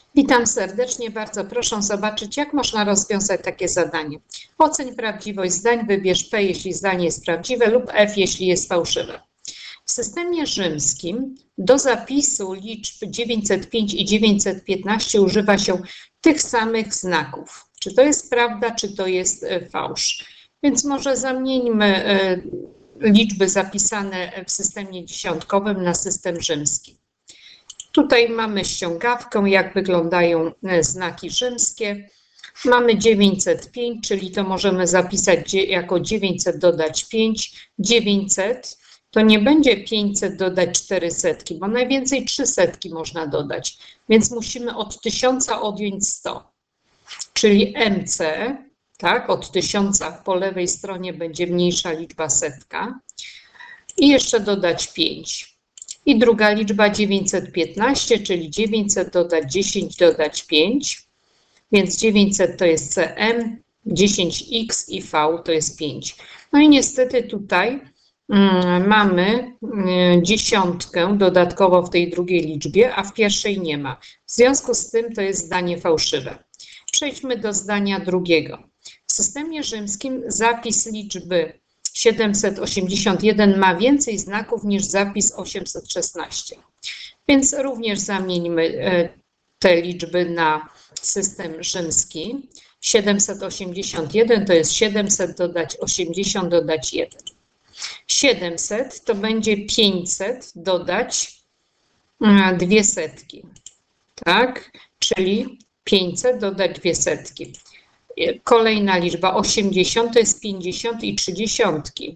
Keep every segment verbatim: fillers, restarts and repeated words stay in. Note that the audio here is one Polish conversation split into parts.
Witam serdecznie, bardzo proszę zobaczyć, jak można rozwiązać takie zadanie. Oceń prawdziwość zdań, wybierz P, jeśli zdanie jest prawdziwe, lub F, jeśli jest fałszywe. W systemie rzymskim do zapisu liczb dziewięćset pięć i dziewięćset piętnaście używa się tych samych znaków. Czy to jest prawda, czy to jest fałsz? Więc może zamieńmy liczby zapisane w systemie dziesiątkowym na system rzymski. Tutaj mamy ściągawkę, jak wyglądają znaki rzymskie. Mamy dziewięćset pięć, czyli to możemy zapisać jako dziewięćset dodać pięć. dziewięćset to nie będzie pięćset dodać cztery setki, bo najwięcej trzy setki można dodać. Więc musimy od tysiąca odjąć sto, czyli M C, tak, od tysiąca po lewej stronie będzie mniejsza liczba setka. I jeszcze dodać pięć. I druga liczba dziewięćset piętnaście, czyli dziewięćset dodać dziesięć, dodać pięć. Więc dziewięćset to jest C M, dziesięć X i V to jest pięć. No i niestety tutaj mm, mamy mm, dziesiątkę dodatkowo w tej drugiej liczbie, a w pierwszej nie ma. W związku z tym to jest zdanie fałszywe. Przejdźmy do zdania drugiego. W systemie rzymskim zapis liczby siedemset osiemdziesiąt jeden ma więcej znaków niż zapis osiemset szesnaście. Więc również zamieńmy te liczby na system rzymski. siedemset osiemdziesiąt jeden to jest siedemset dodać osiemdziesiąt dodać jeden. siedemset to będzie pięćset dodać dwie setki. Tak? Czyli pięćset dodać dwie setki. Kolejna liczba osiemdziesiąt to jest pięćdziesiąt i trzy dziesiątki.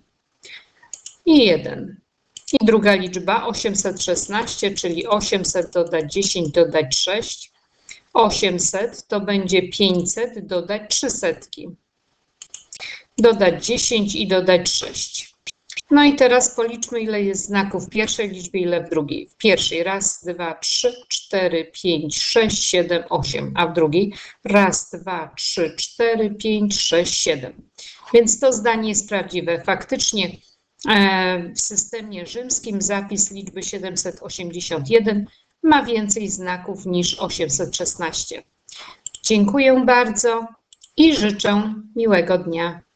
I jeden. I druga liczba osiemset szesnaście, czyli osiemset dodać dziesięć dodać sześć. osiemset to będzie pięćset dodać trzy setki. Dodać dziesięć i dodać sześć. No i teraz policzmy, ile jest znaków w pierwszej liczbie, ile w drugiej. W pierwszej raz, dwa, trzy, cztery, pięć, sześć, siedem, osiem, a w drugiej raz, dwa, trzy, cztery, pięć, sześć, siedem. Więc to zdanie jest prawdziwe. Faktycznie w systemie rzymskim zapis liczby siedemset osiemdziesiąt jeden ma więcej znaków niż osiemset szesnaście. Dziękuję bardzo i życzę miłego dnia.